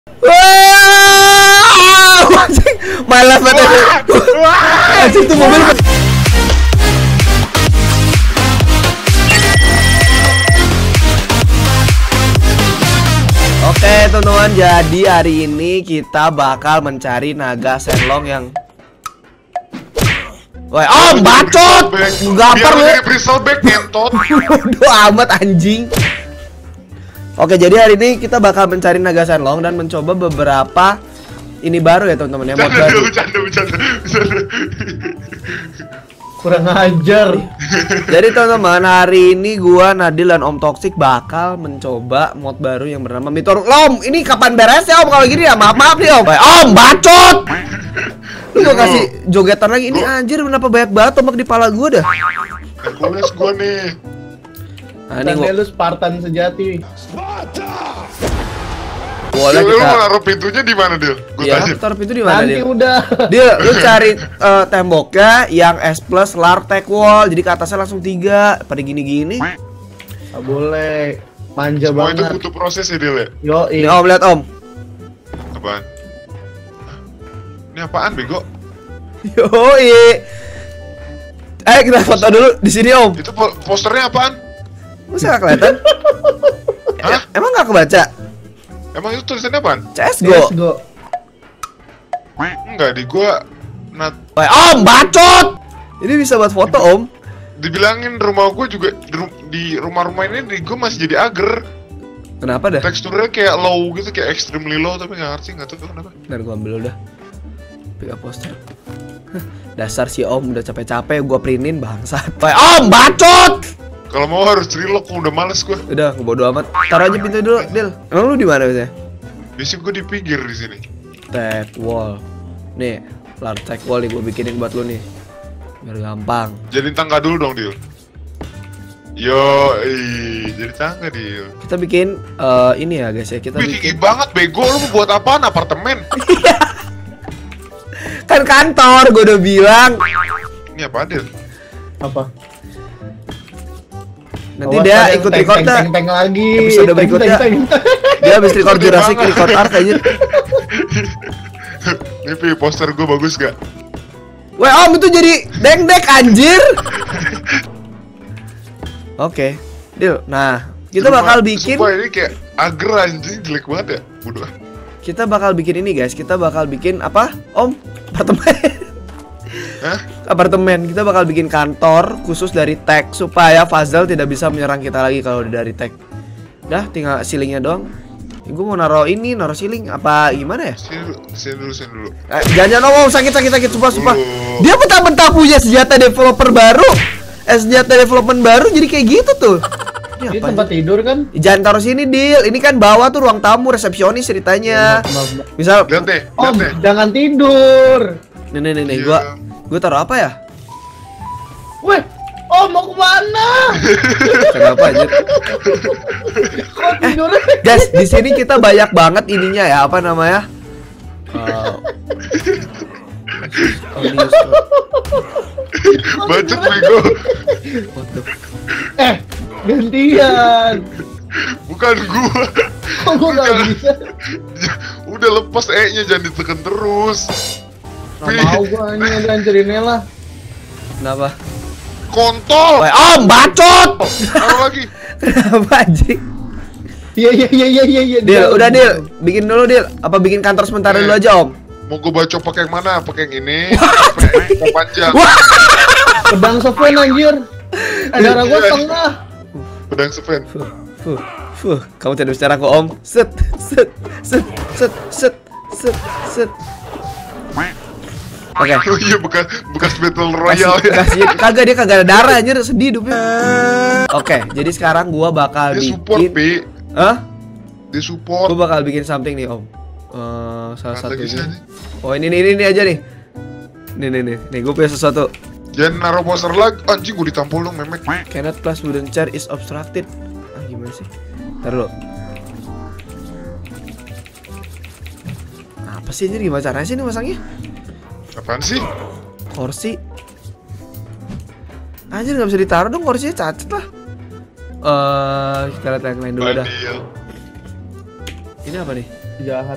Wah, malah pada anjing tuh mobil. Oke teman-teman, jadi hari ini kita bakal mencari naga Shenlong yang woi, bacot! Gampar lu. Bodoh amat anjing. Oke, jadi hari ini kita bakal mencari naga Shenlong dan mencoba beberapa ini baru ya teman-teman ya, mod baru. Bercanda. Kurang ajar. Jadi teman-teman, hari ini gua, Nadil dan Om Toxic bakal mencoba mod baru yang bernama Meteor. Om, ini kapan beres ya Om kalau gini ya? Maaf nih Om. Om, bacot! Lu gua kasih jogetan lagi. Ini anjir kenapa banyak banget tombak di pala gua dah. Kulis gua nih. Nah, ini lu Spartan sejati. Boleh Lu kita. naruh pintunya di mana, Dil? Gua Iya, tanya. taruh pintu di mana Nanti dia? udah. Dia lu cari temboknya yang S plus large tech wall. Jadi ke atasnya langsung 3. Pada gini-gini. Gak boleh. Manja Semua itu banget. butuh proses ya, Dil ya? Yo, Ini Om, lihat Om. Apaan? Ini apaan, bego? Yoi. Kita foto dulu di sini Om. Itu posternya apaan? Masa nggak kelihatan? Hah? Emang nggak kebaca? Emang itu tulisannya apaan? CSGO. Let's go. Enggak, di gua Woi, Om, bacot! Ini bisa buat foto Om. dibilangin rumah gua juga di rumah-rumah ini di gua masih jadi ager. Kenapa dah? Teksturnya kayak low gitu, kayak extremely low, tapi nggak tahu kenapa. Ntar gua ambil udah. Pick up poster. Dasar si Om udah capek-capek gua printin bangsat. Woi, Om, bacot! Kalau mau harus relock, udah males gua. Udah, bodo amat. Taruh aja pintu dulu, Dil. Emang lu di mana biasanya? Biasanya gua di pinggir di sini. Tech wall. Nih, large tech wall nih gua bikinin buat lu nih. Biar gampang. Jadiin tangga dulu dong, Dil. Yo, jadi tangga, Dil. Kita bikin ini ya, guys ya. Kita Wih, tinggi bikin banget, bego. Lu mau buat apaan? Apartemen? kan kantor, gua udah bilang. Ini apa, Dil? Apa? Nanti Awas, dia ada ikut tank recordnya lagi. episode berikutnya. Dia habis record Jurassic, banget. record Ark aja. Nih, Pi, poster gue bagus gak? Weh Om, itu jadi deng-dek anjir. Oke, Dil. Nah, kita bakal bikin. Sumpah ini kayak ager anjing, jelek banget ya. Bodoh. Kita bakal bikin ini guys. Kita bakal bikin apa? Om, apartemen. Hah? Apartemen. Kita bakal bikin kantor khusus dari tech supaya Fazal tidak bisa menyerang kita lagi kalau udah dari tech. Dah, tinggal ceilingnya doang. Gue mau naruh ceiling apa gimana ya? Sini dulu. Jangan sakit sumpah. Dia mentah-mentah punya senjata developer baru. Senjata development baru jadi kayak gitu tuh. Ini tempat tidur kan? Jangan taruh sini, Dil. Ini kan bawah tuh ruang tamu, resepsionis ceritanya. Maaf. Misal Lihat deh, Om, lihat deh. jangan tidur. nih, Iya. gua taruh apa ya? Weh, Om mau kemana? Kenapa aja? Kok tidurnya? Guys, di sini kita banyak banget ininya ya, apa namanya? Bacot bego. Gantian. Bukan gua. Kok gua gak bisa? Udah lepas E-nya, jangan ditekan terus. Gak mau gua ini ngancurinnya lah. Kenapa? Kontol. Woi, Om, bacot! Taruh lagi. Kenapa anjing? Iya. Dil, udah Dil, bikin dulu Dil. Apa bikin kantor sementara dulu aja Om? Mau gua baca pakai yang mana? Pakai yang ini. Yang panjang. Pedang Sven anjir. Darah gua setengah. Pedang Sven. Kamu tidak bicara aku Om. Set. Oke. Oh iya, bekas battle royale ya. Kagak, dia kagak ada darah anjir, sedih hidupnya. Oke, jadi sekarang gua bakal Dia support, bikin. Pi. Hah? Dia support. Gua bakal bikin something nih Om. Salah Kan lagi satunya. sini. Oh ini aja nih. Nih, gue punya sesuatu. Jangan naruh poster lagi. Anjing, gua ditampol dong, memek. Cannot plus wooden chair is obstructed. Gimana sih? Ntar dulu. Apa sih anjir, gimana caranya sih ini masangnya? Apaan sih? Kursi. Anjir nggak bisa ditaruh dong, kursinya cacat lah. Kita lihat yang lain dulu dah. Bandil. Ini apa nih? Jahat.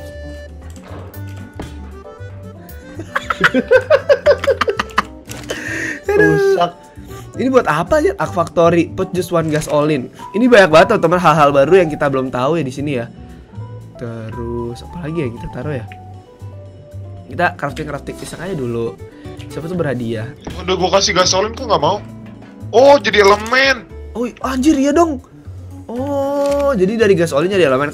Rusak. Ini buat apa aja? Arc Factory, put just one gasoline. Ini banyak banget teman-teman hal-hal baru yang kita belum tahu ya di sini ya. Terus apa lagi ya kita taruh ya? Kita crafting pisang aja dulu. Siapa tuh berhadiah? Udah gua kasih gasolin kok nggak mau? Oh, jadi elemen. Oh anjir ya dong. Oh jadi dari gasolin jadi elemen.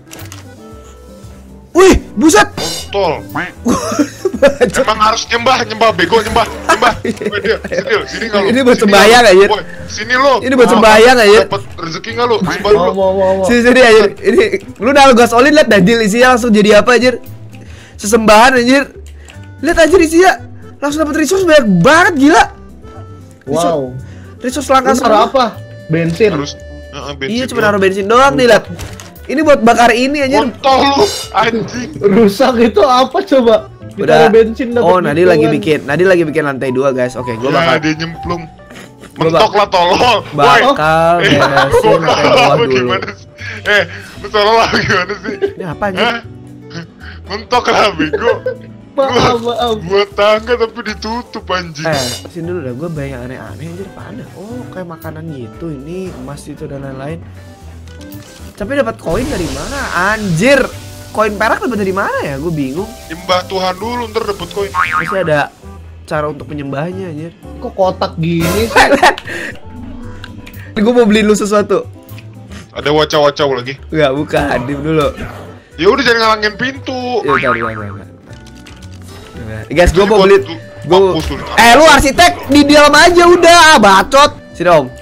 Wih buset. Kontol. Emang harus nyembah bego nyembah. Sini nggak lu? Ini buat sembahyang aja. Sini lo. Ini buat sembahyang aja. Dapat rezeki nggak lu? Sembah lu. Mau. Sini aja. Ini lu naruh gasolin lihat dah deal isinya langsung jadi apa aja. Sesembahan anjir. Lihat aja isinya. Langsung dapat resource banyak banget gila. Wow. Resource langka Ini taruh semua. apa? Bensin. Harus bensin. Iya cuma naruh bensin doang nih lihat. Ini buat bakar ini anjir. Kontol lu anjing. Rusak itu apa coba? Udah. Ditaruh bensin dapat Oh, Nadi lagi gituan. bikin lantai 2, guys. Oke, gua Ya, bakal dia nyemplung. Mentok lah tolol. bakal beresin lantai bawah dulu. Gimana sih? Lu tolol lah gimana sih? Ini apa anjir? Hah? Mentok lah bego. Maaf. Buat tangga tapi ditutup anjing. Sini dulu dah, gue banyak aneh-aneh anjir, apaan dah? Oh, kayak makanan gitu, ini emas itu dan lain-lain. Tapi dapat koin dari mana? Anjir. Koin perak dapat dari mana ya? Gue bingung. Nyembah Tuhan dulu ntar dapet koin. Masih ada cara untuk menyembahnya anjir. Kok kotak gini sih? Gue mau beliin lu sesuatu. Ada wacau-wacau lagi. Enggak, bukan. Diem dulu. Ya udah jangan ngalangin pintu. Ya, bentar. Guys, gue mau beli. Mampus lu. Lu arsitek di dalam aja udah, bacot. Sini om.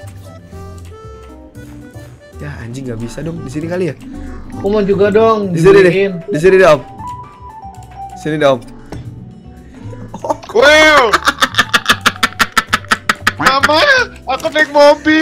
Ya anjing nggak bisa dong di sini kali ya. Aku mau juga dong. Di sini deh. dibeliin. Di sini deh om. Sini deh om. Wow. Mama, aku naik mobil.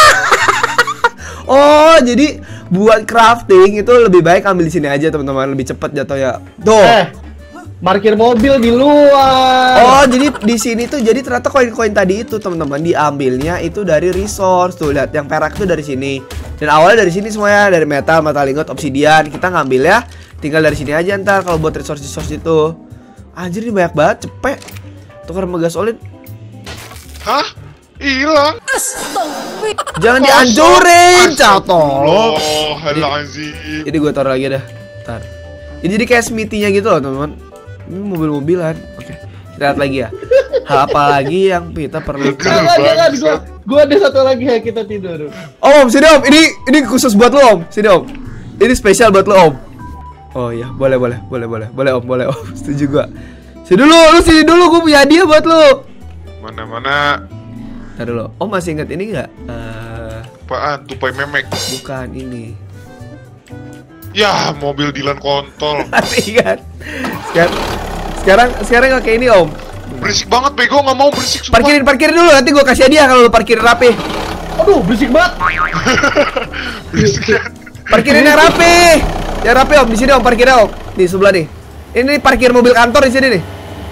Oh jadi buat crafting itu lebih baik ambil di sini aja teman-teman, lebih cepat jatuhnya. Tuh. Parkir mobil di luar. Oh jadi di sini tuh jadi ternyata koin-koin tadi itu teman-teman diambilnya itu dari resource tuh, lihat yang perak tuh dari sini. Dan awalnya dari sini semuanya, dari metal ingot, obsidian. Kita ngambil ya, tinggal dari sini aja ntar kalau buat resource itu. Anjir ini banyak banget, cepet. Tukar sama gasolin. Hah? Hilang. Jangan dihancurin, catol. Oh, halazim. Jadi gue taruh lagi dah. Ntar. Ini jadi kayak smithy-nya gitu loh teman-teman. Ini mobil-mobilan. Oke, kita lihat lagi ya. Hal apa lagi yang kita perlu? Jangan. Gua ada satu lagi ya, kita tidur. Om, sini om. Ini khusus buat lo om. Sini om. Ini spesial buat lo om. Oh iya, boleh om. Setuju gua. Sini dulu, gua punya hadiah buat lo. Mana? Ntar dulu. Om masih inget ini nggak? Apaan? Tupai memek. Bukan ini. Ya, mobil Dilan kontol. Masih ingat. Sekarang nggak kayak ini om. Berisik banget bego, nggak mau berisik sumpah. Parkirin dulu, nanti gua kasih hadiah kalau lo parkir rapi. Aduh, berisik banget. Berisik ya. Parkirin yang rapi. Yang rapi om, di sini om parkirnya om. Di sebelah nih. Ini parkir mobil kantor di sini nih.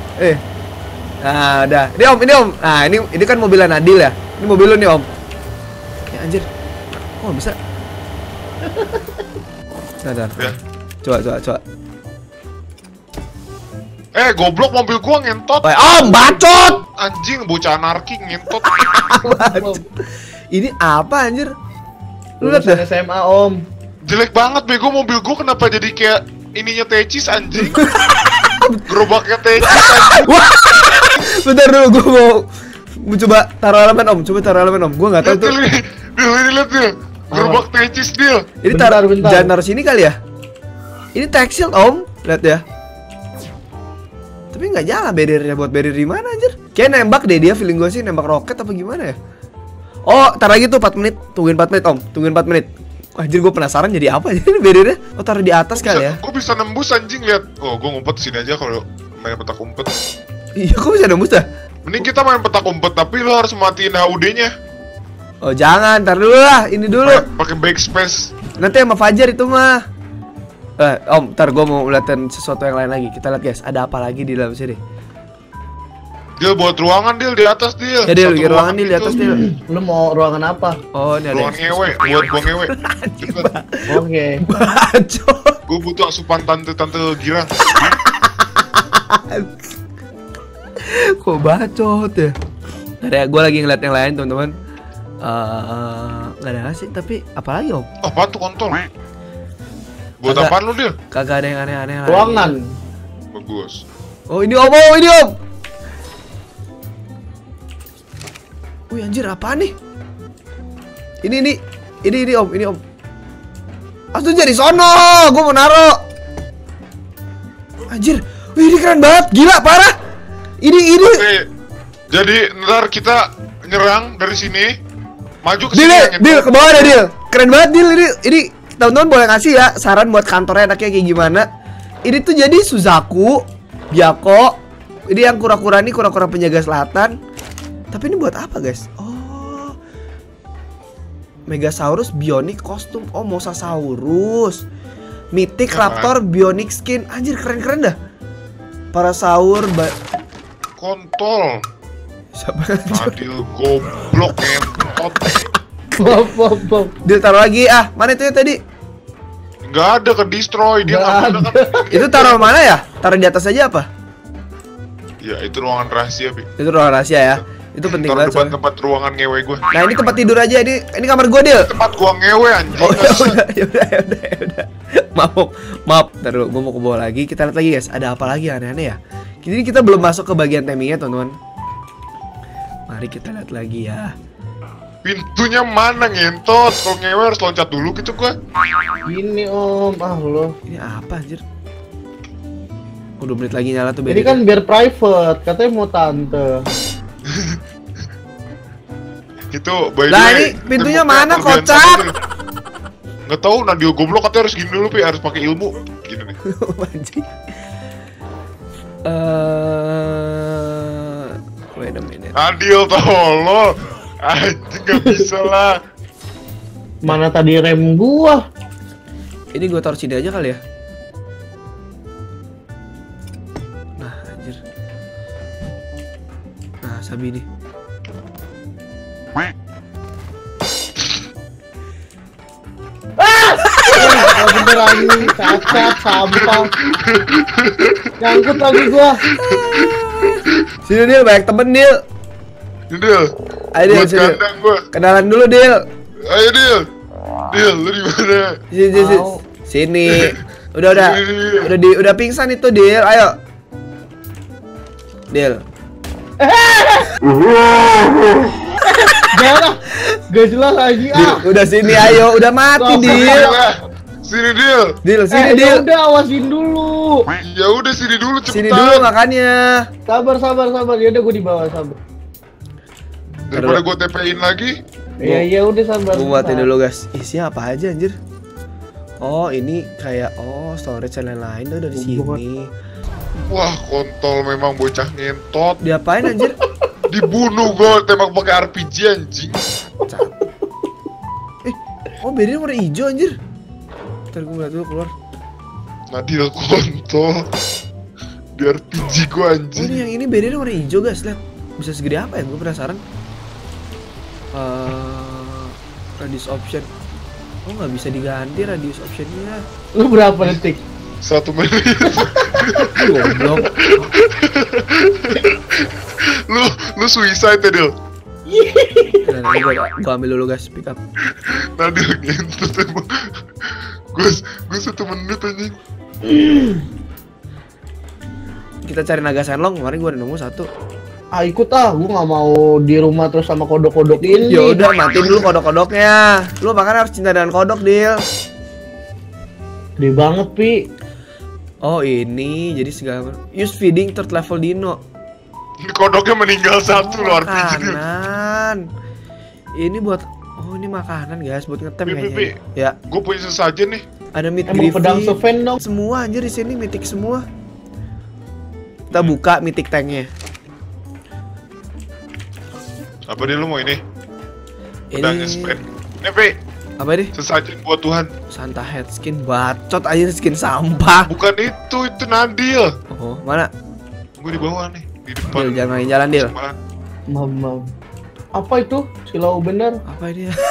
Nah, udah. Ini om. Nah, ini kan mobilnya Nadil ya. Ini mobil lu nih om. Ya anjir. Oh, bisa. Sadar. Ya. Coba. Goblok mobil gua ngentot. Om, bacot. Anjing, bocah anarki ngentot. Ini apa anjir? Lu lihat Lulusan dah. SMA om. Jelek banget bego mobil gua, kenapa jadi kayak ininya tecis anjing. Gerobaknya tecis anjing. Wah. Bentar dulu gua mau coba taruh elemen om. Gua enggak tahu tuh. Ini lihat dia. Gerobak tecis dia. Ini Bentar. jangan taruh sini kali ya. Ini tech shield om, lihat ya. Tapi nggak nyala barriernya, buat barrier di mana anjir? Kayak nembak deh dia, feeling gue sih nembak roket apa gimana ya? Oh, tar lagi tuh 4 menit. Tungguin 4 menit om, tungguin 4 menit. Anjir gue penasaran jadi apa aja ini barriernya. Oh taruh di atas kali ya? Gue bisa nembus anjing, lihat. Oh gue ngumpet sini aja kalau main petak umpet. Iya kok bisa nembus dah? Mending kita main petak umpet tapi lo harus matiin HUD-nya. Oh jangan, tar dulu lah, ini dulu. Pakai backspace. Nanti sama Fajar itu mah. Om, ntar gue mau liatin sesuatu yang lain lagi. Kita lihat guys, ada apa lagi di dalam sini? Dia buat ruangan Dil di atas Dil. Ya Dil, Satu bikin ruangan Dil di itu. atas Dil. Lu mau ruangan apa? Oh, ini ada. Ruangan ngewe, buat gua ngewe. Cepet. Oke. Bacot. Gua butuh asupan tante-tante girang. Kok bacot ya? Ada gue lagi ngeliat yang lain teman-teman. Nggak ada sih, tapi apalagi om? Apa tuh kontol? Buat Kagak. apaan lu Dil? Kagak ada yang aneh-aneh lagi. Ruangan. Bagus. Oh ini om, oh ini om. Wih anjir apaan nih? Ini om, ini om. Aduh jadi sono, gue mau naro. Anjir, wih ini keren banget, gila parah. Ini. Oke. Jadi ntar kita nyerang dari sini. Maju ke Dil, sini. Dil, ke bawah deh Dil. Keren banget Dil ini teman-teman boleh ngasih ya saran buat kantornya enaknya kayak gimana. Ini tuh jadi Suzaku, Byakko. Ini yang kura-kura penjaga selatan. Tapi ini buat apa guys? Oh, Megasaurus bionic kostum. Oh, Mosasaurus, Mythic Raptor bionic skin. Anjir keren-keren dah. Parasaur, Kontol. siapa? Adil goblok ngentot. Pop. Dil taruh lagi ah. Mana itu ya tadi? Nggak ada ke destroy dia Nggak nggak ada. kan. Itu taruh mana ya? Taruh di atas aja apa? Ya itu ruangan rahasia Bi. Itu ruang rahasia ya. Itu penting Taruh banget. depan soalnya. tempat ruangan ngewe gua. Nah ini tempat tidur aja. Ini kamar gue Dil. Tempat gua ngewe anjing. Oh ya udah. Maaf. Ntar dulu, gue mau ke bawah lagi. Kita lihat lagi guys. Ada apa lagi aneh-aneh ya? Jadi kita belum masuk ke bagian timingnya teman-teman. Mari kita lihat lagi ya. Pintunya mana ngentot? Kalau ngewe harus loncat dulu gitu gua. Ini om, lo. Ini apa anjir? Oh, 2 menit lagi nyala tuh Ini kan biar private, katanya mau tante. Itu by the Lah, way, ini pintunya temboknya mana, kelebihan kocak? satu, Dil. Nggak tahu Nadio goblok katanya harus gini dulu Pi, harus pakai ilmu. Gini nih. Anjing. Wait a minute. Adil tolol. Anjing nggak bisa lah. Mana tadi rem gua? Ini gue taruh sini aja kali ya. Nah, anjir. Nah, Sabi nih. Oh, bener lagi, cacat, sampah. Nyangkut lagi gua. Sini Dil, banyak temen Dil. Dil. Ayo Dil, Buat sini. kandang gua. Kenalan dulu Dil. Ayo Dil. Dil, lu di mana? Sini. Mau. Sini. Udah pingsan itu Dil. Ayo. Dil. Jangan, gak jelas lagi ah. Udah sini ayo, udah mati Dil. Sini Dil. Dil, sini Dil. Ya udah awasin dulu. Ya udah sini dulu cepetan. Sini dulu makanya. Sabar. Ya udah gua di bawah sabar. Daripada gua TP-in lagi. Ya udah sabar. Gua buatin dulu guys. Isinya apa aja anjir? Oh, ini kayak storage dan lain-lain tuh dari sini. Wah, kontol memang bocah ngentot. Diapain anjir? Dibunuh gua tembak pakai RPG anjing. Bedanya warna hijau anjir. Ntar gua liat dulu keluar. Nadil kontol. Di RPG gua anjing. Ini yang ini bedanya warna hijau guys, lihat. Bisa segede apa ya? Gua penasaran. Radius option. Oh, nggak bisa diganti radius optionnya. Lu berapa detik? 1 menit. Goblok. Lu suicide ya Dil. Nah, gua ambil dulu guys, pick up. Nadil ngentot emang. Gua 1 menit anjing. Kita cari naga senlong, kemarin gua udah nemu 1. Ah ikut ah, gua nggak mau di rumah terus sama kodok-kodok ini. Ya udah, matiin dulu kodok-kodoknya. Lu makanya harus cinta dengan kodok, Dil. Gede banget, Pi. Oh, ini jadi segala use feeding third level dino. Ini kodoknya meninggal 1 loh RPG Dil. Makanan. Ini buat ini makanan guys, buat ngetem Pi, kayaknya. Ya, Gua punya sesajen nih. ada meat Emang pedang griffin. seven dong. Semua anjir di sini mythic semua. Kita buka mythic tanknya. Apa dia lu mau ini? Pedangnya spread. Nih Pi, Apa ini? sesajen buat Tuhan. Santa head skin bacot aja, skin sampah. Bukan itu Nadil. Oh, mana? Gua di bawah nih, di di depan. Dil, jangan jalan Dil. Semangat. Mam. Apa itu? Silau bener. Apa ini ya?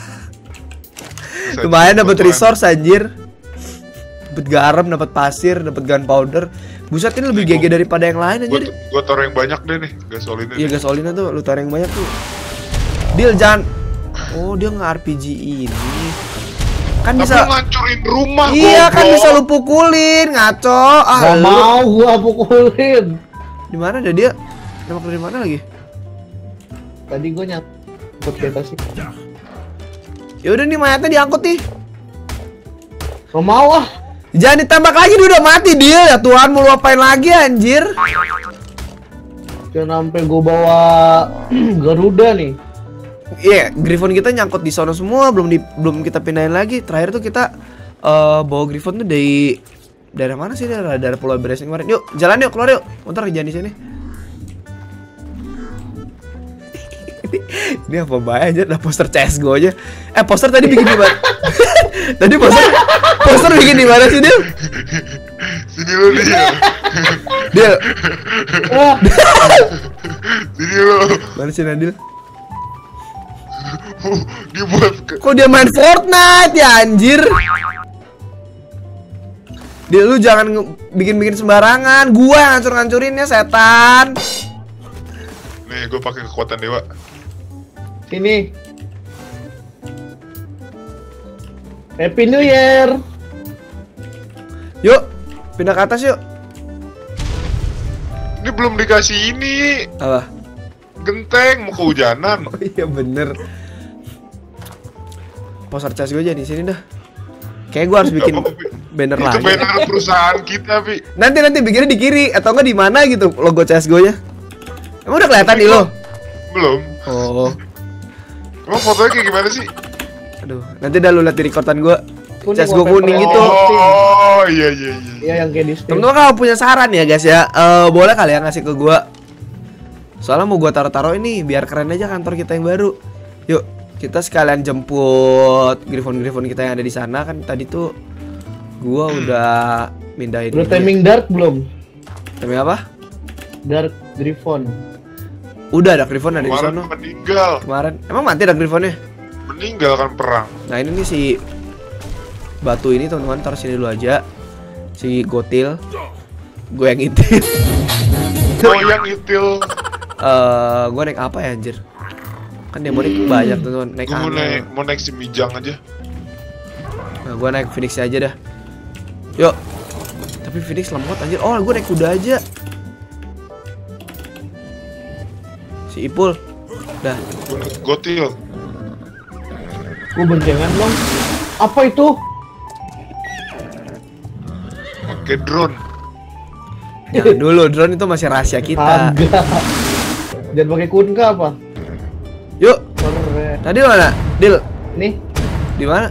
Bisa Lumayan jadi dapat fotoan. resource anjir. Dapat garam, dapat pasir, dapat gunpowder. Buset ini lebih Nih, GG daripada yang lain anjir. Gua taruh yang banyak deh nih, gasolinnya. Iya gasolina tuh, lu taruh yang banyak tuh. Dil jangan. Oh dia nge-RPG ini. Kan Tapi bisa. lu ngancurin rumah. Iya kan goblok. bisa lu pukulin, ngaco. Ah, Gak lu. mau gua pukulin. Di mana ada dia? Nembak dari mana lagi? Tadi gua nyangkut kereta sih. Ya udah nih mayatnya diangkut nih. Gak mau ah. Jangan ditembak lagi, dia udah mati dia. Ya Tuhan, mau lu apain lagi anjir? Jangan sampai gua bawa Garuda nih. Iya, Griffon kita nyangkut di sono semua, belum kita pindahin lagi. Terakhir tuh kita bawa Griffon tuh dari daerah mana sih? Daerah Pulau Beres kemarin. Yuk, jalan yuk, keluar yuk. Bentar jangan di sini. Ini apa bahaya aja, ada poster CS:GO aja. Poster tadi bikin di mana? Tadi poster bikin di mana sih, Dil? Sini lu dia. Dil, Wah, Sini lu. mana sih Nadil? Dia buat Kok dia main Fortnite ya anjir? Dil, lu jangan bikin-bikin sembarangan. Gua yang ngancur-ngancurin ya setan. Nih, gue pakai kekuatan dewa. sini. Happy New Year. Yuk, pindah ke atas yuk. Ini belum dikasih ini. Apa? Genteng mau kehujanan. Oh iya bener. Poster cas gue aja di sini dah. Kayak gue harus bikin banner Itu lagi. banner perusahaan kita, Pi. Nanti bikinnya di kiri atau enggak di mana gitu logo CS:GO nya. Emang udah kelihatan di lo? Belum. Oh. Emang fotonya kayak gimana sih? Aduh, nanti dah lu lihat di rekordan gue. Kuning, CS:GO wallpaper. kuning gitu. Oh, iya iya iya. Iya yang kayak di Steam. Temen-temen kalau punya saran ya guys ya, boleh kali ya ngasih ke gue. Soalnya mau gue taruh-taruh ini biar keren aja kantor kita yang baru. Yuk, kita sekalian jemput Griffon-Griffon kita yang ada di sana kan tadi tuh gue udah mindahin. Udah ini. timing Dark belum? Timing apa? Dark Griffon. Udah ada Griffon ada di Kemarin sana. meninggal. Kemarin emang mati ada Griffonnya? Meninggal kan perang. Nah ini nih si batu ini teman-teman taruh sini dulu aja. Si Gotil, gue yang inti. Oh, yang itil. Gue naik apa ya anjir? Kan dia mau naik banyak teman-teman. Naik Gue angin. mau naik si Mijang aja. Nah gue naik Phoenix aja dah. Yuk. Tapi Phoenix lemot anjir. Oh gue naik kuda aja. Si Ipul. Dah. Gua naik Gotil. Gua boncengan dong. Apa itu? Pakai drone. Jangan dulu, drone itu masih rahasia kita. Agak. Jangan pakai kunka apa? Yuk. Keren. Tadi mana? Dil. Nih, Di mana?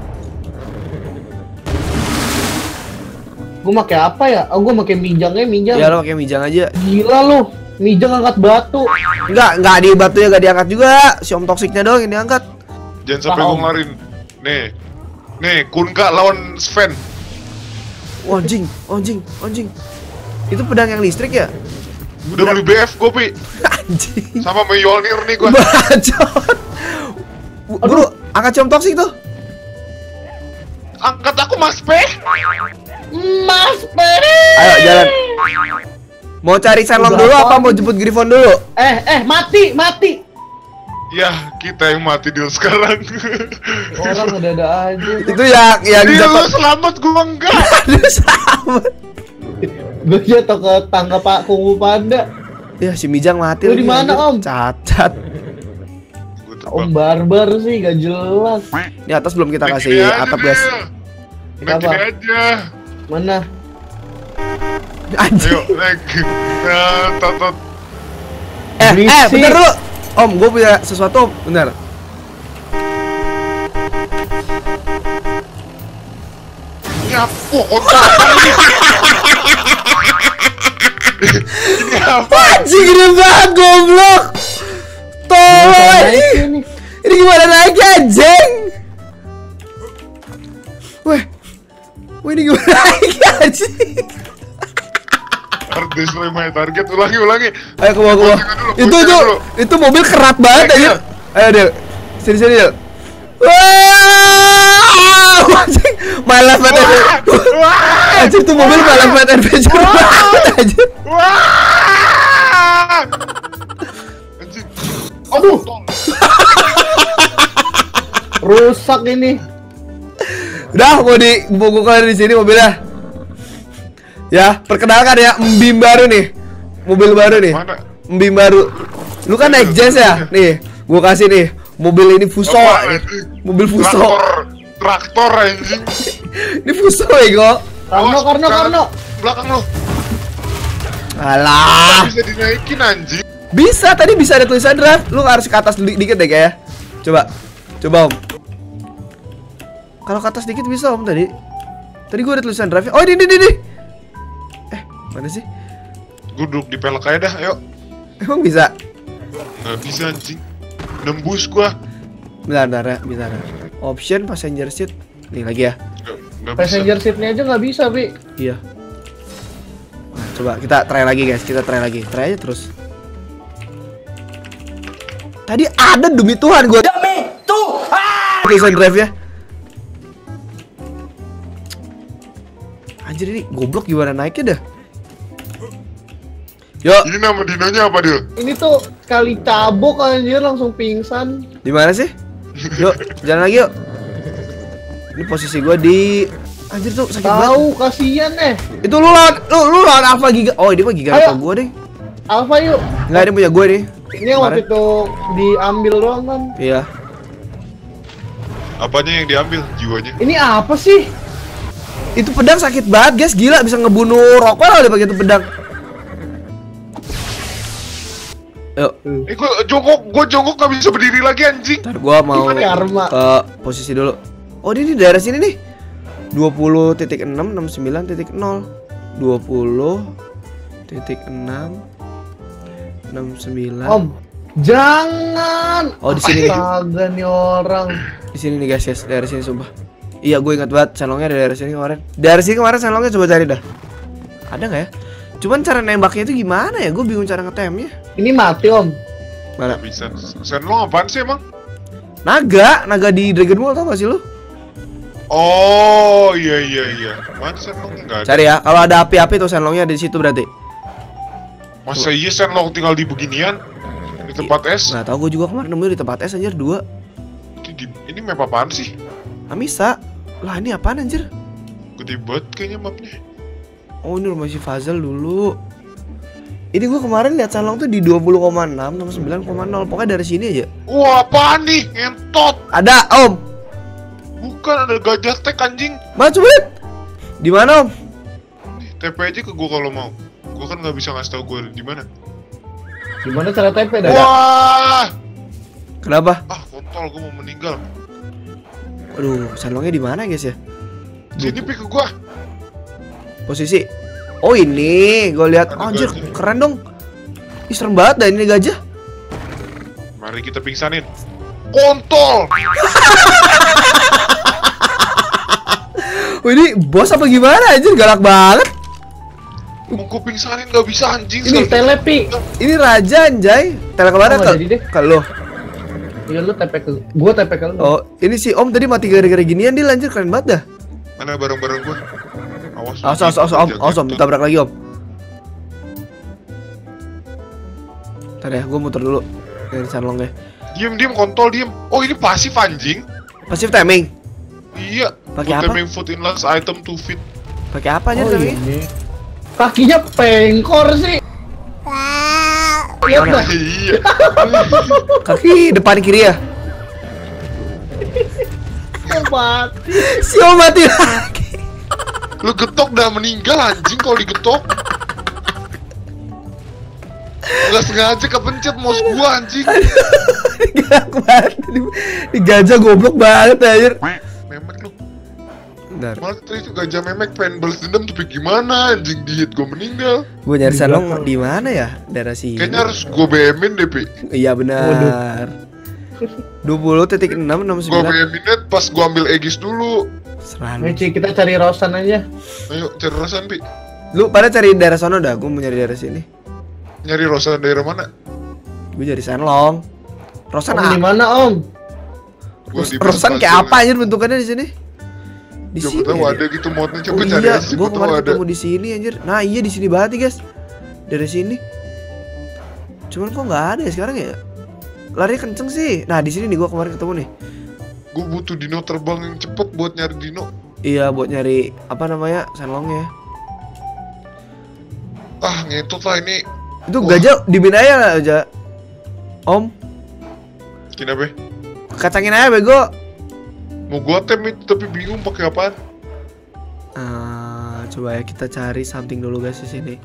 gua pakai apa ya? Oh, gua pakai mijangnya mijang. Ya lo pakai mijang aja. Gila lu. Mijang angkat batu. Enggak di batunya enggak diangkat juga. Si Om Toksiknya doang yang diangkat. Jangan sampai Om. gue ngelarin. Nih, Kunka lawan Sven. Oh, anjing. Itu pedang yang listrik ya? Udah beli BF gue, Pi. Anjing. Sama Mjolnir nih gue. Bacot. Bro, angkat si Om Toksik tuh. Angkat aku Mas P. Mas Peri. Ayo jalan. Mau cari Shenlong Udah dulu apa? apa mau jemput Griffon dulu? Mati. Ya, kita yang mati deal sekarang. Orang ada aja. Itu yang Deal lu dapat. selamat, gue enggak. Aduh sama. Gue jatuh ke tangga Pak Kungfu Panda. Ya si Mijang mati. Lu lagi, di mana, anjir. Om? Cacat. Gue Om terbang. Barbar sih gak jelas. Di atas belum kita Naik kasih ini aja, atap guys. Deal. Naik Kenapa? ini aja. Mana? Anjing. Ayo, naik. Nah, tot. Berisik. Bentar dulu. Om, gue punya sesuatu om, bentar. Ini apa? Otak. Ini apa? Anjing gede banget goblok. Tolong. Naik ini. Ini gimana naiknya anjing? Weh, ini gimana naiknya anjing? Destroy my target. Ulangi. Ayo ke bawah. Itu mobil kerat banget aja. Ayo Del. Sini Del. Wah, anjing. My life at adventure. Anjing tuh mobil my life at adventure banget aja. Wah! Anjing. Aduh. Rusak ini. Udah mau dibukukan di sini mobilnya. Ya, perkenalkan ya, Mbim baru nih. Mobil baru nih. Mana? Mbim baru. Lu kan naik Jazz ya? Nih, gua kasih nih. Mobil ini Fuso. Mobil Fuso. Traktor anjing. Ini Fuso ya, Karno. Belakang lo. Alah. Bisa dinaikin anjing. Bisa, tadi bisa ada tulisan drive. Lu harus ke atas dikit deh kayak. Coba Om. Kalau ke atas dikit bisa Om tadi. Tadi gua ada tulisan drive. Oh, ini. Mana sih? Gue duduk di pelek aja dah, ayo. Emang bisa? Nggak bisa anjing. Nembus gua. Bentar ya. Option passenger seat. Nih lagi ya. Nggak bisa. Passenger seatnya aja nggak bisa, Bi. Iya. Nah, coba kita try lagi guys. Try aja terus. Tadi ada demi Tuhan gua. Demi Tuhan. Tulisan drive ya. Anjir ini goblok gimana naiknya dah. Yuk. Ini nama dinonya apa dia? Ini tuh sekali tabok anjir langsung pingsan. Di mana sih? Yuk, jalan lagi yuk. Ini posisi gua di anjir tuh sakit banget. Tahu kasihan Itu lu lawan Alpha Giga. Oh, ini mah Giga Ayo. atau gua deh. Alpha yuk. Enggak, ini punya gua nih. Ini yang waktu itu diambil doang kan. Iya. Apanya yang diambil? Jiwanya? Ini apa sih? Itu pedang sakit banget, guys. Gila bisa ngebunuh Rockwell kali pakai itu pedang. Yuk. Gue jongkok gak bisa berdiri lagi anjing. Ntar gua mau Karma. posisi dulu. Oh, ini di daerah sini nih. 20.669.0 20.669. Om, jangan. Oh, di sini nih. Astaga nih orang. Di sini nih guys, daerah sini sumpah. Iya, gue ingat banget Shenlongnya ada daerah sini kemarin. Daerah sini kemarin Shenlongnya coba cari dah. Ada nggak ya? Cuman cara nembaknya itu gimana ya? Gue bingung cara ngetemnya. Ini mati Om. Mana? Gak bisa. Shenlong apaan sih emang? Naga di Dragon Ball tau gak sih lu? Oh iya. Mana Shenlongnya nggak ada? Cari ya. Kalau ada api-api tuh Shenlongnya di situ berarti. Masa iya Shenlong tinggal di beginian? Di tempat es? Nah, tahu gue juga kemarin nemu di tempat es anjir 2. Ini map apaan sih? Amisa. Lah ini apaan anjir? Gede banget kayaknya mapnya. Oh, ini rumah si Fazal dulu. Ini gua kemarin lihat Shenlong tuh di 20,6, 69,0. Pokoknya dari sini aja. Wah, apaan nih? Ngentot. Ada, Om. Bukan, ada gajah tek anjing. Mana coba lihat. Di mana, Om? Nih, TP aja ke gua kalau mau. Gua kan nggak bisa ngasih tau gua di mana. Gimana cara TP dah? Wah. Kenapa? Ah, kontol, gua mau meninggal. Aduh, Shenlongnya di mana, guys ya? Sini pi ke gua. Posisi. Oh, ini. Gua lihat. Oh, anjir, keren dong. Ih, serem banget dah ini gajah. Mari kita pingsanin. Kontol. Oh, ini bos apa gimana anjir? Galak banget. Mau gua pingsanin nggak bisa anjing. Ini telepi. Ini raja anjay. Tele kemana? Oh, jadi deh. Ke lo. Iya lu TP ke gua TP ke lu. Oh, ini si Om tadi mati gara-gara ginian dia lanjut keren banget dah. Mana barang-barang gua? Awas Om, ditabrak lagi Om. Ntar ya, gue muter dulu dari Shenlongnya. Diem kontol diem. Oh ini pasif anjing. Pasif timing. Iya. Pakai apa? Timing food in last item to fit. Pakai apa aja Oh, timingnya? ini. Kakinya pengkor sih. Lihat Mana? dah. Iya. Kaki depan kiri ya. Mati. Si Om mati lagi. Lu getok dah meninggal anjing kalau digetok. Gak sengaja kepencet mouse gua anjing. Galak banget. Ini gajah goblok banget anjir. Memek lu. Bentar. Malah tadi itu gajah memek pengen balas dendam tapi gimana anjing dihit gua meninggal. Gue nyari Shenlong di mana ya? Daerah sini. Kayaknya harus gua BM-in deh Pi. Iya benar. 20.669. Gua BM-in pas gua ambil Aegis dulu. Serang. Ayo Ci, kita cari Rosan aja. Ayo cari rasan Pi. Lu pada cari daerah sono dah, gua mau nyari daerah sini. Nyari Rosa daerah mana? Gua nyari Shenlong. Rosan Om di mana Om? Gua di Rosan kayak apa anjir bentukannya di sini? Di Coba sini. tahu ya? ada gitu modnya, Oh coba cari iya, aja gua siapa tahu kemarin ada. ketemu di sini anjir. Nah iya di sini banget nih guys. Dari sini. Cuman kok nggak ada ya sekarang ya? Lari kenceng sih. Nah di sini nih gua kemarin ketemu nih. Gue butuh dino terbang yang cepet buat nyari dino. Iya buat nyari apa namanya Shenlongnya. Ah ngetut lah ini. Itu Wah. gajah dibina aja lah aja. Om, Kenapa? kacangin aja bego. Mau gua tem itu tapi bingung pakai apaan. Coba ya kita cari something dulu guys di sini.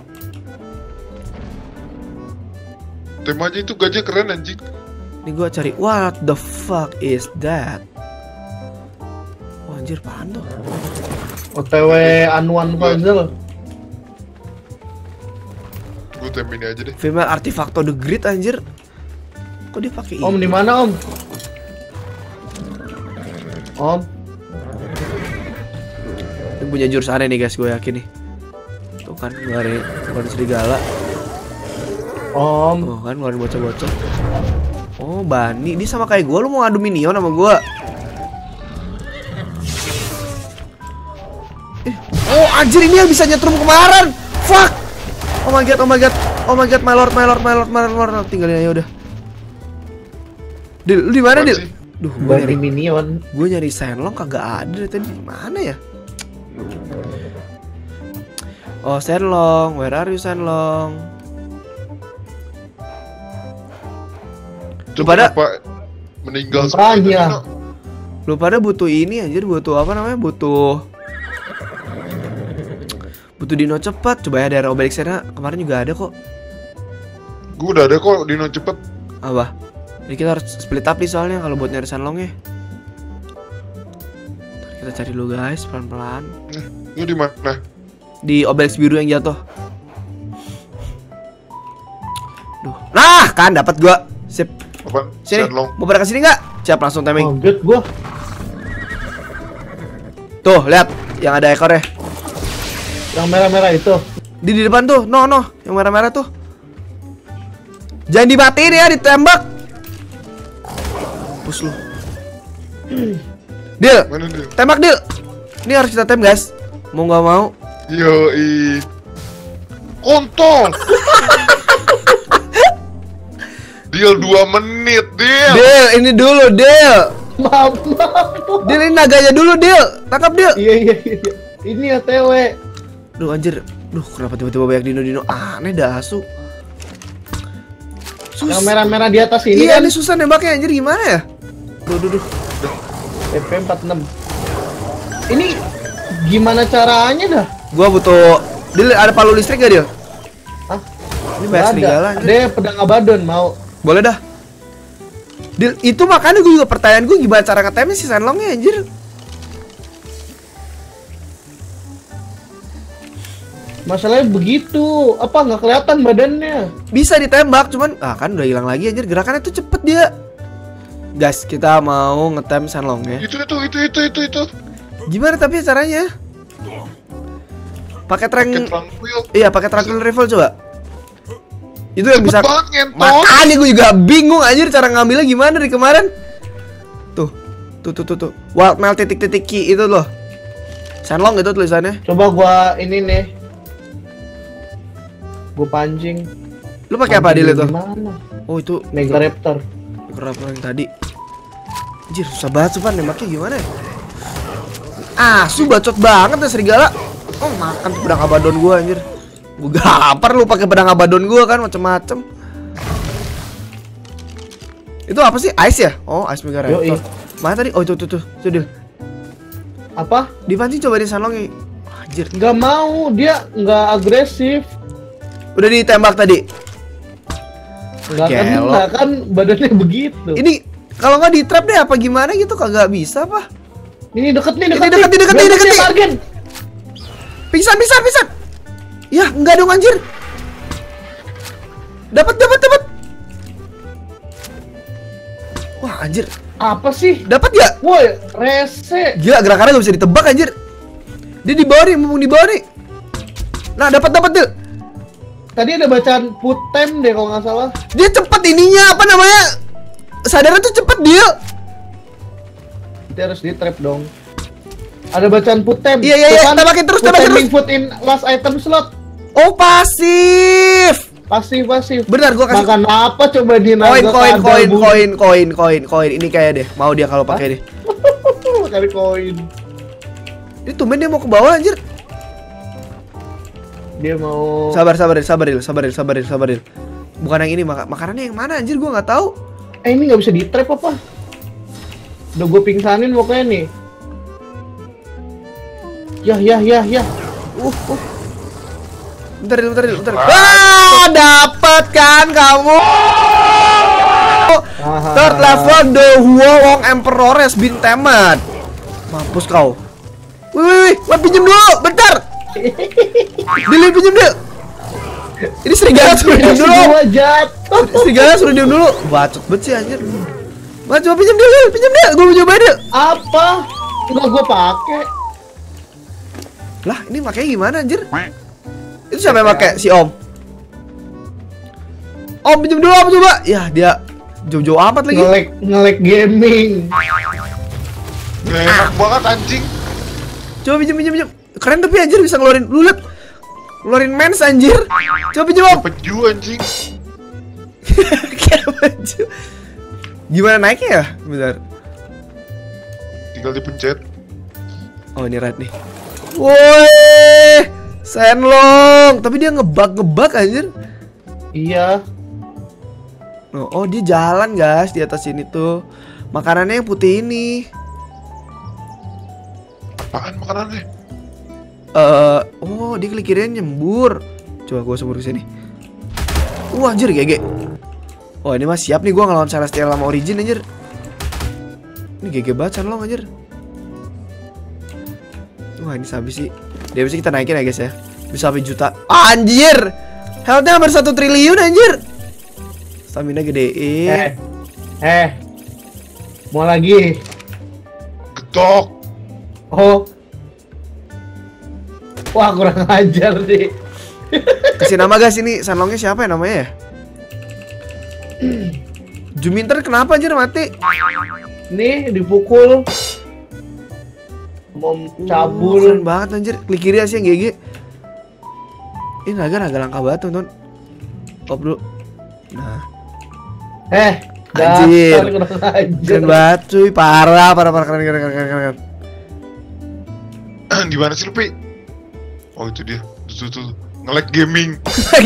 Tem aja itu gajah keren anjing. Ini gua cari what the fuck is that? Oh, anjir apaan tuh? OTW Anwan Puzzle. Gue tem ini aja deh. Female Artifacto the Great anjir. Kok dia pakai Om ini? di mana Om? Om. Ini punya jurus aneh nih guys, gue yakin nih. Tuh kan ngeluarin serigala. Om. Oh kan ngeluarin bocah-bocah. Oh Bani, dia sama kayak gue, lu mau ngadu minion sama gue. Oh anjir ini yang bisa nyetrum kemarin. Fuck. Oh my god, oh my god. Oh my god, my lord. Tinggalin aja udah. Dil, lu di mana, Dil? Apaan sih? Duh, gue Dari nyari, minion. Shenlong kagak ada dari tadi. Di mana ya? Oh, Shenlong, where are you Shenlong? Lu pada Kenapa meninggal Makanya. Dino? Lu pada butuh ini anjir, butuh apa namanya? Butuh dino cepat. Coba ya daerah Obelix sana kemarin juga ada kok. Gue udah ada kok dino cepet. Apa? Jadi kita harus split up nih soalnya kalau buat nyari Shenlongnya. Kita cari dulu guys, pelan-pelan. Lu di mana? Di Obelix biru yang jatuh. Duh. Nah, kan dapat gua. Sip. Apa? Sini. Shenlong. Mau pada kesini nggak? Siap langsung timing. Kaget gua. Tuh, lihat yang ada ekornya. Yang merah-merah itu. Di depan tuh. No, yang merah-merah tuh. Jangan dimatiin ya, ditembak. Pus lu. Deal. Mana dia? Tembak, Deal. Ini harus kita tem, guys. Mau nggak mau. Yoi. Kontol. Deal 2 menit, Deal. Deal, ini dulu, Deal. Maaf. Deal, ini naganya dulu, Deal. Tangkap, Deal. Iya. Ini OTW. Duh, anjir. Duh, kenapa tiba-tiba banyak dino-dino aneh dah, asu. Yang merah-merah di atas ini Iya, kan. ini susah nembaknya anjir, gimana ya? Duh. TP 46. Ini gimana caranya dah? Gua butuh. Deal, ada palu listrik gak, Deal? Hah? Ini banyak serigala anjir. Ada pedang Abaddon mau. Boleh dah. Deal, itu makanya gue juga pertanyaan gue gimana cara ngetemnya si Shenlongnya anjir. Masalahnya begitu, apa nggak kelihatan badannya? Bisa ditembak cuman kan udah hilang lagi anjir, gerakannya tuh cepet dia. Guys, kita mau ngetem Shenlongnya. Itu. Gimana tapi caranya? Pakai Pakai tranquil. Iya, pakai tranquil rifle coba. Itu yang bisa. Banget ngentot. Makanya gue juga bingung anjir cara ngambilnya gimana dari kemarin. Tuh. Wild mail titik-titik key itu loh. Shenlong itu tulisannya. Coba gua ini nih. Gua pancing. Lu pakai apa Dil itu? Gimana? Oh, itu Mega Raptor. Kerap yang tadi. Anjir, susah banget Supan nembaknya gimana ya? Asu bacot banget ya serigala. Oh, makan tuh pedang Abaddon gua anjir. Gua gapar lu pakai pedang Abaddon gua kan macem-macem. Itu apa sih? Ice ya? Oh, Ice Mega Raptor. Yoi. Mana tadi? Oh, itu Dil. Apa? Dipancing coba di Shenlongnya. Anjir. Nggak mau, dia nggak agresif. Udah ditembak tadi. Nggak Gelo. kena kan badannya begitu. Ini kalau nggak di trap deh apa gimana gitu kagak bisa apa? Ini deket nih. Deket nih. Target. Pingsan. Ya, enggak dong anjir. Dapat. Wah, anjir. Apa sih? Dapat ya? Woi, rese. Gila, gerakannya gak bisa ditebak anjir. Dia di bawah nih, mumpung di bawah nih. Nah, dapat Dil. Tadi ada bacaan put time deh kalau nggak salah. Dia cepet ininya, apa namanya? Sadarnya tuh cepet, Dil. Dia harus di trap dong. Ada bacaan put time. Iya, tembakin terus, tembakin terus. Put in last item slot. Oh, pasif. Pasif. Benar, gua kasih makan apa coba di naga koin. Ini kayak deh, mau dia kalau pakai deh. Makan koin. Ini tumben dia mau ke bawah anjir. Dia mau Sabar. Bukan yang ini, makanannya yang mana anjir, gua nggak tahu. Ini nggak bisa di trap apa? Udah gue pingsanin pokoknya nih. Ya. Bentar. Wah, dapat kan kamu. Third level The Huolong Emperor has been tamed. Mampus kau. Wih, pinjem dulu, bentar. Dili pinjem dulu. Ini serigala suruh diem dulu. Serigala suruh diem dulu. Bacot banget sih anjir. Coba pinjem dulu. Gue mau coba dulu. Apa? Enggak gue pakai. Lah, ini makanya gimana anjir? Itu siapa yang pakai? Si Om. Om pinjem dulu, Om coba. Ya, dia jauh-jauh amat lagi. Ngelek gaming. Enak banget anjing. Coba pinjem. Keren tapi anjir bisa ngeluarin. Lu liat. Ngeluarin mens anjir. Coba pinjem, Om. Peju anjing. Kayak baju. Gimana naiknya ya? Bentar. Tinggal dipencet. Oh, ini red nih. Woi, Shenlong. Tapi dia ngebug anjir. Iya. Oh, dia jalan guys di atas ini tuh. Makanannya yang putih ini. Apaan makanannya? Oh, dia klik kirinya nyembur. Coba gua sembur ke sini. Anjir GG. Oh, ini mah siap nih gua ngelawan Celestial sama Origin anjir. Ini GG banget Shenlong anjir. Wah, ini habis sih. Dia bisa kita naikin ya guys ya. Bisa sampai juta. Anjir. Health-nya hampir 1 triliun anjir. Stamina gedein. Mau lagi? Getok. Oh. Wah, kurang ajar deh. Kasih nama guys, ini Shenlongnya siapa ya namanya ya? Juminter kenapa anjir mati? Nih dipukul. Mau cabul. Keren banget anjir. Klik kiri aja yang GG. Ini naga langka banget teman-teman. Top dulu. Nah. Anjir. Keren banget cuy. Parah keren. Di mana sih lu, Pi? Oh, itu dia. Tuh. Nge-lag gaming.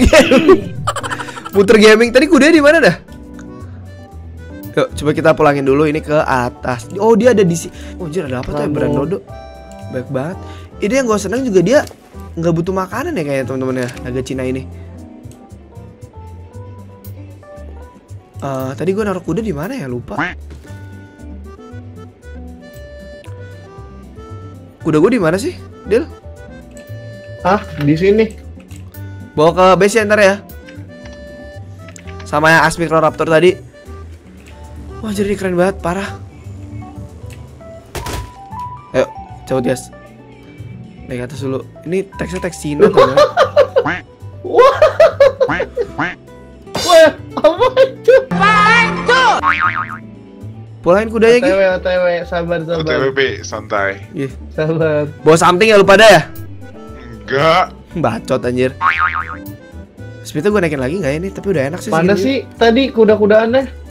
Muter gaming. Tadi kuda di mana dah? Yuk, coba kita pulangin dulu ini ke atas. Oh, dia ada di sini. Oh, anjir ada apa tuh yang Brandodo? Baik banget. Ini yang gue seneng juga dia nggak butuh makanan ya kayaknya teman-teman ya, naga Cina ini. Tadi gue naruh kuda di mana ya, lupa. Kuda gue di mana sih, Del? Di sini. Bawa ke base ya ntar ya. Sama yang Aspicroraptor tadi. Wah, jadi keren banget, parah. Ayo, cabut guys. Naik atas dulu. Ini teksnya teks Cina tuh. Wah, apa itu? Pulangin kudanya gitu. OTW, sabar. OTW, santai. Iya. Sabar. Bawa something ya lu pada ya? Enggak. Bacot anjir. Speednya gue naikin lagi nggak ini? Tapi udah enak sih. Mana sih tadi kuda-kudaannya?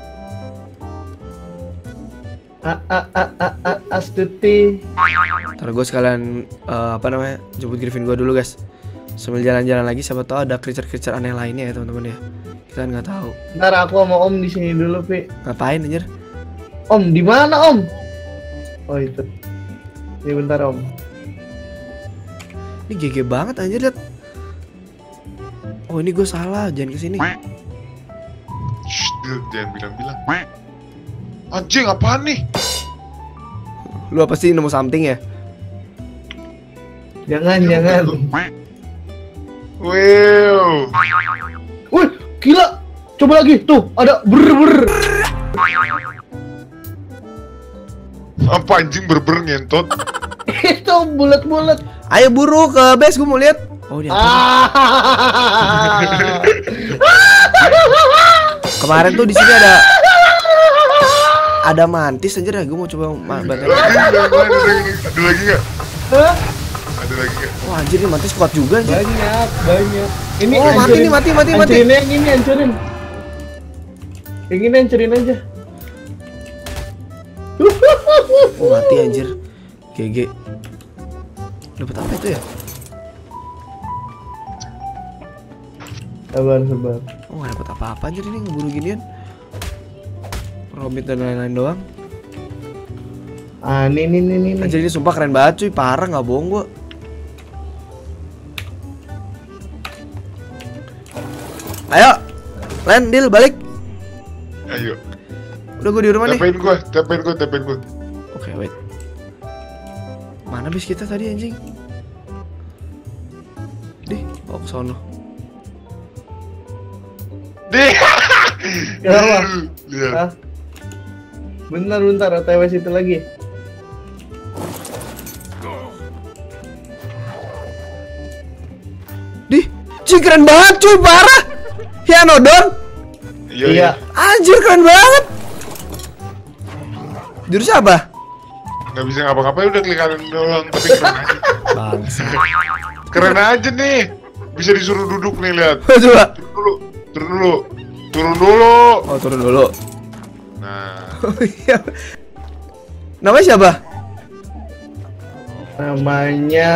Astuti. Ntar gue sekalian apa namanya, jemput Griffin gue dulu guys. Sambil jalan-jalan lagi, siapa tahu ada creature-creature aneh lainnya ya teman-teman ya. Kita nggak tahu. Ntar aku sama Om di sini dulu, Pi. Ngapain anjir? Om, di mana Om? Oh itu. Ini bentar Om. Ini GG banget anjir, liat. Oh, ini gue salah, jangan kesini. Shh, jangan bilang-bilang. Anjing, apaan nih? Lu apa sih nemu something ya? Jangan. Wow. Wih, gila. Coba lagi, tuh ada ber. Apa anjing berber ngentot? Itu bulat-bulat. Ayo buru ke base, gue mau lihat. Oh, di atas. Kemarin tuh di sini ada mantis aja dah. Gue mau coba bantai. Ada lagi nggak? Hah? Ada lagi nggak? Wah, anjir nih mantis kuat juga anjir. Banyak. Ini Oh, mati nih, mati. Hancurin yang ini, hancurin. Yang ini hancurin aja. Oh, mati anjir. GG. Dapat apa itu ya? Sabar. Oh, gak dapat apa-apa anjir ini ngeburu ginian. Robit dan lain-lain doang. Ah, nih. Anjir ini sumpah keren banget cuy, parah nggak bohong gua. Ayo, Len, Dil, balik. Ayo. Udah gua di rumah nih. Tapain gua. Oke, wait. Mana bis kita tadi anjing? Dih, bawa ke sono. Dih. Kenapa? Lihat. Ah. Bentar, OTW situ lagi. Dih, cing keren banget cuy, parah. Hianodon. Iya. Anjir keren banget. Jurus apa? Nggak bisa ngapa-ngapain, udah klik kanan doang, tapi keren aja. Bangsa. Keren aja nih. Bisa disuruh duduk nih, lihat. Coba. Turun dulu. Oh, turun dulu. Nah, Oh iya. Namanya siapa? Namanya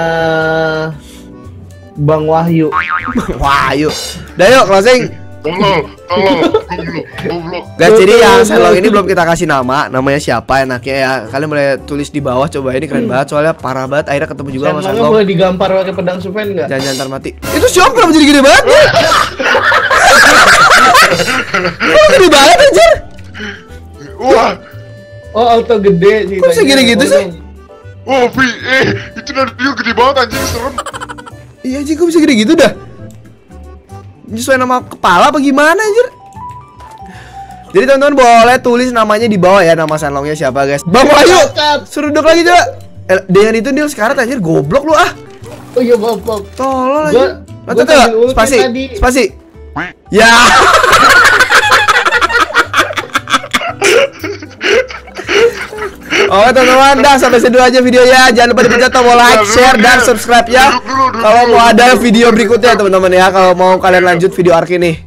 Bang Wahyu. Wahyu. Dah yuk closing. tolol, goblok. Guys, jadi yang Sherlock ini belum kita kasih nama. Namanya siapa enaknya ya? Kalian boleh tulis di bawah, coba ini keren banget soalnya parah banget. Akhirnya ketemu juga sama Sherlocknya Sherlock. boleh digampar pakai pedang suven nggak? Jangan ntar mati. Itu siapa kenapa jadi gede banget? Kok gede banget anjir? Wah, Oh, auto gede sih. Kok bisa gini-gitu sih? wah, itu Nadio gede banget anjing, serem. Iya anjir, kok bisa gede gitu dah? Nyesuai nama kepala apa gimana anjir? Jadi teman-teman boleh tulis namanya di bawah ya, nama Sherlocknya siapa guys. Bang Wahyu, suruh duduk lagi coba. Dengan itu Nil sekarang anjir goblok lu ah. Oh iya, maaf. Tolol Gua- aja. gua sambil ulti Spasi. tadi. Spasi. Ya. Oke teman-teman, dah sampai situ aja videonya. Jangan lupa dipencet tombol like, share, dan subscribe ya. Duduk dulu. Kalau mau ada video berikutnya teman-teman ya. Kalau mau kalian lanjut video Ark ini.